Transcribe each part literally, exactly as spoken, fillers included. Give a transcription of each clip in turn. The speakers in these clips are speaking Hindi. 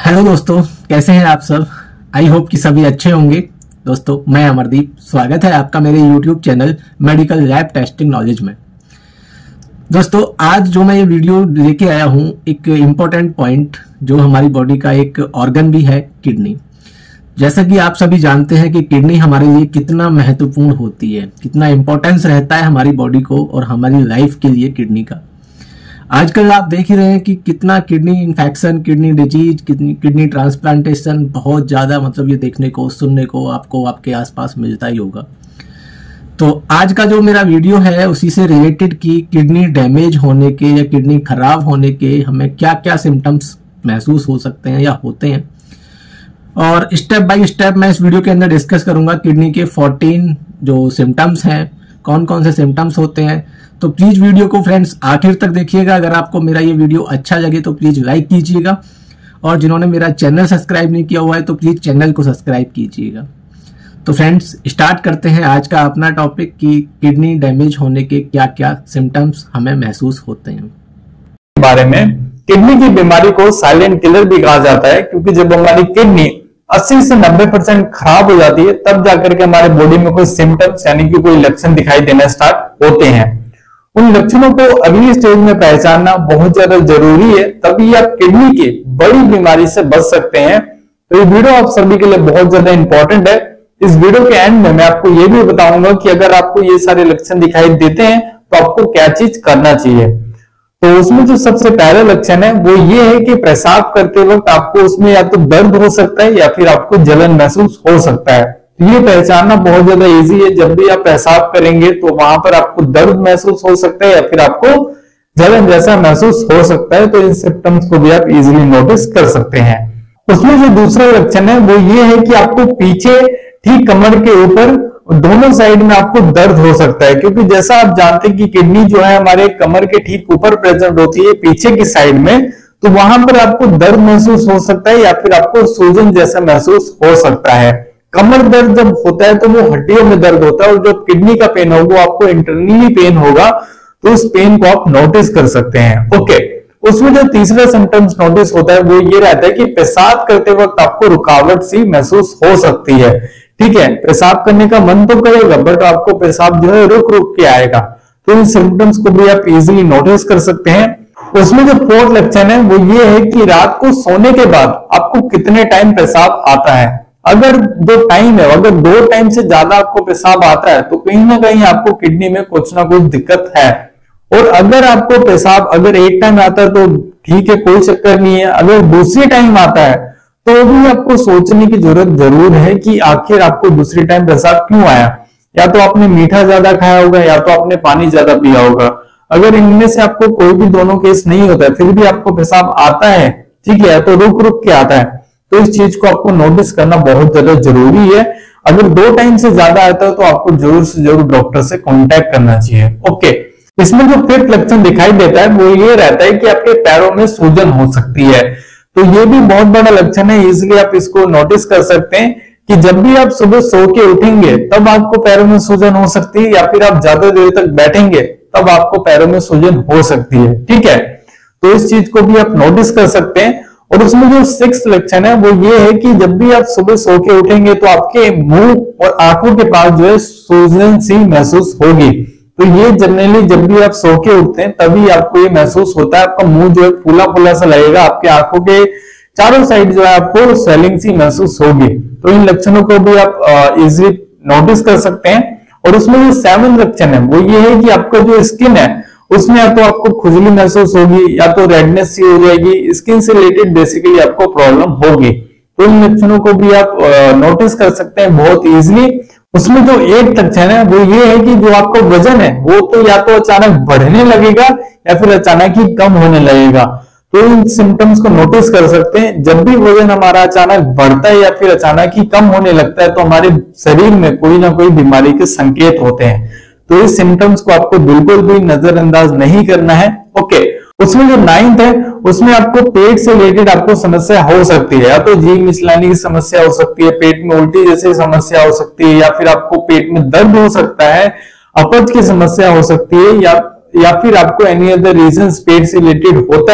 हेलो दोस्तों, कैसे हैं आप सब। आई होप कि सभी अच्छे होंगे। दोस्तों, मैं अमरदीप, स्वागत है आपका मेरे YouTube channel medical lab testing knowledge में। दोस्तों, आज जो मैं ये वीडियो लेके आया हूँ, एक इम्पोर्टेंट पॉइंट जो हमारी बॉडी का एक ऑर्गन भी है, किडनी। जैसा कि आप सभी जानते हैं कि किडनी हमारे लिए कितना महत्वपूर्ण होती है, कितना इंपॉर्टेंस रहता है हमारी बॉडी को और हमारी लाइफ के लिए किडनी का। आजकल आप देख ही रहे हैं कि कितना kidney infection, kidney disease, kidney kidney transplantation बहुत ज्यादा मतलब ये देखने को, सुनने को आपको आपके आसपास मिलता ही होगा। तो आज का जो मेरा वीडियो है उसी से रिलेटेड कि किडनी डैमेज होने के या किडनी खराब होने के हमें क्या क्या सिम्टम्स महसूस हो सकते हैं या होते हैं, और स्टेप बाय स्टेप मैं इस वीडियो के अंदर डिस्कस करूंगा किडनी के चौदह जो सिम्टम्स हैं, कौन कौन से सिम्टम्स होते हैं। तो प्लीज वीडियो को फ्रेंड्स आखिर तक देखिएगा। अगर आपको मेरा ये वीडियो अच्छा लगे तो प्लीज लाइक कीजिएगा, और जिन्होंने मेरा चैनल सब्सक्राइब नहीं किया हुआ है तो प्लीज चैनल को सब्सक्राइब कीजिएगा। तो फ्रेंड्स, स्टार्ट करते हैं आज का अपना टॉपिक कि किडनी डैमेज होने के क्या क्या सिम्टम्स हमें महसूस होते हैं। बारे में किडनी की बीमारी को साइलेंट किलर भी कहा जाता है, क्योंकि जब हमारी किडनी अस्सी से नब्बे परसेंट खराब हो जाती है तब जाकर के हमारे बॉडी में कोई सिम्टम्स यानी कि कोई लक्षण दिखाई देना स्टार्ट होते हैं। उन लक्षणों को अगली स्टेज में पहचानना बहुत ज्यादा जरूरी है, तभी आप किडनी की बड़ी बीमारी से बच सकते हैं। तो ये वीडियो आप सभी के लिए बहुत ज्यादा इंपॉर्टेंट है। इस वीडियो के एंड में मैं आपको ये भी बताऊंगा कि अगर आपको ये सारे लक्षण दिखाई देते हैं तो आपको क्या चीज करना चाहिए। तो उसमें जो सबसे पहला लक्षण है वो ये है कि पेशाब करते वक्त आपको उसमें या तो दर्द हो सकता है या फिर आपको जलन महसूस हो सकता है। ये पहचानना बहुत ज्यादा इजी है। जब भी आप पेशाब करेंगे तो वहां पर आपको दर्द महसूस हो सकता है या फिर आपको जलन जैसा महसूस हो सकता है। तो इन सिम्टम्स को भी आप इजीली नोटिस कर सकते हैं। उसमें जो दूसरा लक्षण है वो ये है कि आपको पीछे ठीक कमर के ऊपर दोनों साइड में आपको दर्द हो सकता है, क्योंकि जैसा आप जानते हैं कि किडनी जो है हमारे कमर के ठीक ऊपर प्रेजेंट होती है पीछे की साइड में, तो वहां पर आपको दर्द महसूस हो सकता है या फिर आपको सूजन जैसा महसूस हो सकता है। कमर दर्द जब होता है तो वो हड्डियों में दर्द होता है, और जो किडनी का पेन होगा वो आपको इंटरनली पेन होगा, तो उस पेन को आप नोटिस कर सकते हैं। ओके, उसमें जो तीसरा सिम्टम्स नोटिस होता है वो ये रहता है कि पेशाब करते वक्त आपको रुकावट सी महसूस हो सकती है। ठीक है, पेशाब करने का मन तो करेगा बट आपको पेशाब जो है रुक रुक के आएगा। तो इन सिम्टम्स को भी आप इजीली नोटिस कर सकते हैं। उसमें जो फोर्थ लक्षण है वो ये है कि रात को सोने के बाद आपको कितने टाइम पेशाब आता है। अगर दो टाइम है, अगर दो टाइम से ज्यादा आपको पेशाब आता है तो कहीं ना कहीं आपको किडनी में कुछ ना कुछ दिक्कत है। और अगर आपको पेशाब अगर एक टाइम आता है तो ठीक है, कोई चक्कर नहीं है। अगर दूसरी टाइम आता है तो भी आपको सोचने की जरूरत जरूर है कि आखिर आपको दूसरी टाइम पेशाब क्यों आया। या तो आपने मीठा ज्यादा खाया होगा या तो आपने पानी ज्यादा पिया होगा। अगर इनमें से आपको कोई भी दोनों केस नहीं होता है फिर भी आपको पेशाब आता है, ठीक है, तो रुक रुक के आता है, तो इस चीज को आपको नोटिस करना बहुत ज्यादा जरूरी है। अगर दो टाइम से ज्यादा आता है तो आपको जरूर से जरूर डॉक्टर से कांटेक्ट करना चाहिए। ओके, इसमें जो फिफ्थ लक्षण दिखाई देता है वो ये रहता है कि आपके पैरों में सूजन हो सकती है। तो ये भी बहुत बड़ा लक्षण है, इसलिए आप इसको नोटिस कर सकते हैं कि जब भी आप सुबह सो के उठेंगे तब आपको पैरों में सूजन हो सकती है, या फिर आप ज्यादा देर तक बैठेंगे तब आपको पैरों में सूजन हो सकती है। ठीक है, तो इस चीज को भी आप नोटिस कर सकते हैं। और उसमें जो सिक्स्थ लक्षण है वो ये है कि जब भी आप सुबह सो के उठेंगे तो आपके मुंह और आंखों के पास जो है सूजन सी महसूस होगी। तो ये जनरली जब भी आप सो के उठते हैं तभी आपको ये महसूस होता है। आपका मुंह जो है फूला फूला सा लगेगा, आपके आंखों के चारों साइड जो है आपको स्वेलिंग सी महसूस होगी। तो इन लक्षणों को भी आप इजीली नोटिस कर सकते हैं। और उसमें जो सेवन लक्षण है वो ये है कि आपका जो स्किन है उसमें या तो आपको खुजली महसूस होगी या तो रेडनेस सी हो जाएगी। स्किन से रिलेटेड बेसिकली आपको प्रॉब्लम होगी। तो इन लक्षणों को भी आप नोटिस कर सकते हैं बहुत इजीली। उसमें जो एक लक्षण है वो ये है कि जो आपका वजन है वो तो या तो अचानक बढ़ने लगेगा या फिर अचानक ही कम होने लगेगा। तो इन सिम्टम्स को नोटिस कर सकते हैं। जब भी वजन हमारा अचानक बढ़ता है या फिर अचानक ही कम होने लगता है तो हमारे शरीर में कोई ना कोई बीमारी के संकेत होते हैं। तो इस सिम्टम्स को आपको बिल्कुल भी नजरअंदाज नहीं करना है। ओके, उसमें जो नाइन्थ है उसमें आपको पेट से रिलेटेड आपको समस्या हो सकती है। या तो जीभ मिचलाने की समस्या हो सकती है, पेट में उल्टी जैसी समस्या हो सकती है, या फिर आपको पेट में दर्द हो सकता है, अपच की समस्या हो सकती है, या या फिर आपको एनी अदर रीजन पेट से रिलेटेड होता है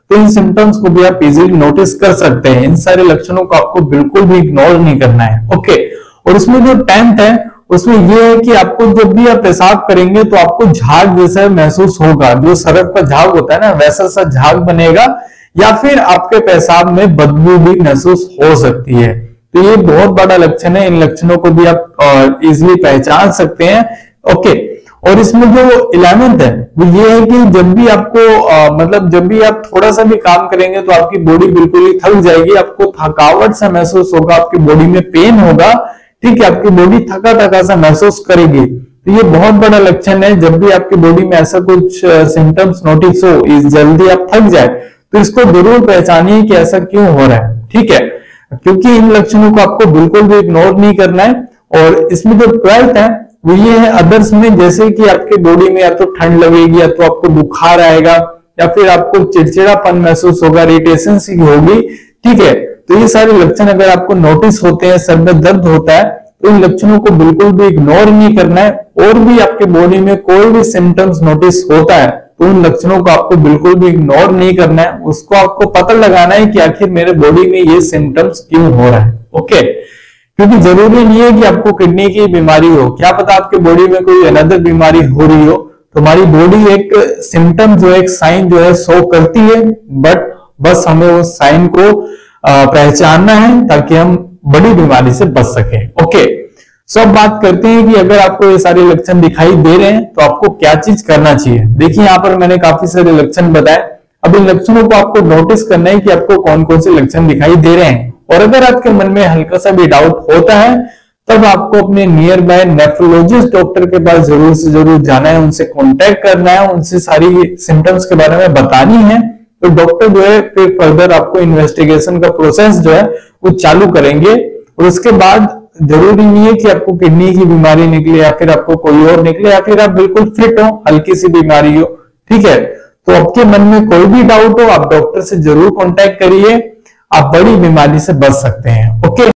तो इन सिम्टम्स को भी आप इजीली नोटिस कर सकते हैं। इन सारे लक्षणों को आपको बिल्कुल भी इग्नोर नहीं करना है। ओके, और इसमें जो टेंथ है उसमें यह है कि आपको जब भी आप पेशाब करेंगे तो आपको झाग जैसा महसूस होगा, जो सरक का झाग होता है ना वैसा सा झाग बनेगा, या फिर आपके पेशाब में बदबू भी महसूस हो सकती है। तो ये बहुत बड़ा लक्षण है, इन लक्षणों को भी आप इजीली पहचान सकते हैं। ओके, और इसमें जो इलेवेंथ है वो ये है कि जब भी आपको आ, मतलब जब भी आप थोड़ा सा भी काम करेंगे तो आपकी बॉडी बिल्कुल ही थक जाएगी, आपको थकावट सा महसूस होगा, आपकी बॉडी में पेन होगा, ठीक है, आपकी बॉडी थका थका सा महसूस करेगी। तो ये बहुत बड़ा लक्षण है। जब भी आपकी बॉडी में ऐसा कुछ सिम्टम्स नोटिस हो, इस जल्दी आप थक जाए, तो इसको जरूर पहचानिए कि ऐसा क्यों हो रहा है, ठीक है, क्योंकि इन लक्षणों को आपको बिल्कुल भी इग्नोर नहीं करना है। और इसमें जो ट्वेल्थ है वो ये है अदर्स में, जैसे कि आपकी बॉडी में या तो ठंड लगेगी, या तो आपको बुखार आएगा, या फिर आपको चिड़चिड़ापन महसूस होगा, इरिटेशन सी होगी, ठीक है। तो ये सारे लक्षण अगर आपको नोटिस होते हैं, सर में दर्द होता है, तो इन लक्षणों को बिल्कुल भी इग्नोर नहीं करना है। और भी आपके बॉडी में कोई भी सिम्टम्स नोटिस होता है तो उन लक्षणों को आपको बिल्कुल भी इग्नोर नहीं करना है, उसको आपको पता लगाना है कि आखिर मेरे बॉडी में ये सिम्टम्स क्यों हो रहा है। ओके, क्योंकि जरूरी नहीं है कि आपको किडनी की बीमारी हो, क्या पता आपके बॉडी में कोई अनदर बीमारी हो रही हो। तुम्हारी बॉडी एक सिम्टम जो है, एक साइन जो है शो करती है, बट बस हमें उस साइन को पहचानना है ताकि हम बड़ी बीमारी से बच सके। ओके, सो अब बात करते हैं कि अगर आपको ये सारे लक्षण दिखाई दे रहे हैं तो आपको क्या चीज करना चाहिए। देखिए यहाँ पर मैंने काफी सारे लक्षण बताए, अब इन लक्षणों को आपको नोटिस करना है कि आपको कौन कौन से लक्षण दिखाई दे रहे हैं। और अगर आपके मन में हल्का सा भी डाउट होता है तब आपको अपने नियर बाय नेफ्रोलॉजिस्ट डॉक्टर के पास जरूर से जरूर जाना है, उनसे कांटेक्ट करना है, उनसे सारी सिम्टम्स के बारे में बतानी है। तो डॉक्टर जो है फिर फर्दर आपको इन्वेस्टिगेशन का प्रोसेस जो है वो चालू करेंगे। और उसके बाद जरूरी नहीं है कि आपको किडनी की बीमारी निकले या फिर आपको कोई और निकले, या फिर आप बिल्कुल फिट हो, हल्की सी बीमारी हो, ठीक है। तो आपके मन में कोई भी डाउट हो आप डॉक्टर से जरूर कांटेक्ट करिए, आप बड़ी बीमारी से बच सकते हैं। ओके।